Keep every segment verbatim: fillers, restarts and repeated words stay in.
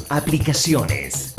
Aplicaciones.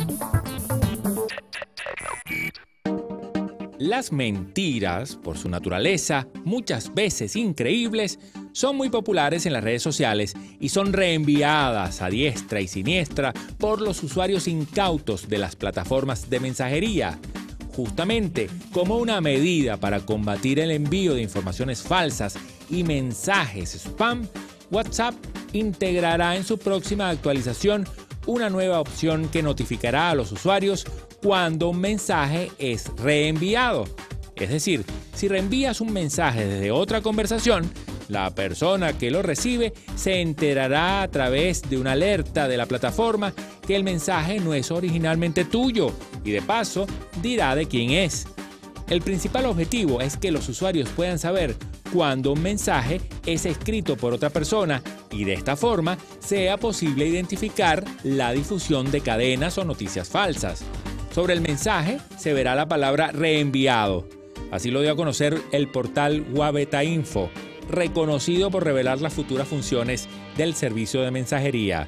Las mentiras, por su naturaleza, muchas veces increíbles, son muy populares en las redes sociales y son reenviadas a diestra y siniestra por los usuarios incautos de las plataformas de mensajería. Justamente como una medida para combatir el envío de informaciones falsas y mensajes spam, WhatsApp integrará en su próxima actualización una nueva opción que notificará a los usuarios cuando un mensaje es reenviado. Es decir, si reenvías un mensaje desde otra conversación, la persona que lo recibe se enterará a través de una alerta de la plataforma que el mensaje no es originalmente tuyo y de paso dirá de quién es. El principal objetivo es que los usuarios puedan saber cuando un mensaje es escrito por otra persona y de esta forma sea posible identificar la difusión de cadenas o noticias falsas. Sobre el mensaje se verá la palabra reenviado. Así lo dio a conocer el portal Wabeta Info, reconocido por revelar las futuras funciones del servicio de mensajería.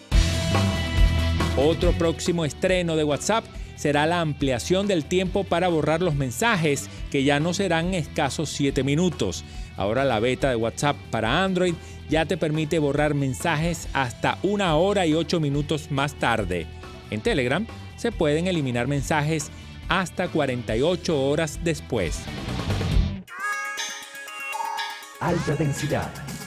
Otro próximo estreno de WhatsApp será la ampliación del tiempo para borrar los mensajes, que ya no serán escasos siete minutos. Ahora la beta de WhatsApp para Android ya te permite borrar mensajes hasta una hora y ocho minutos más tarde. En Telegram se pueden eliminar mensajes hasta cuarenta y ocho horas después. Alta densidad.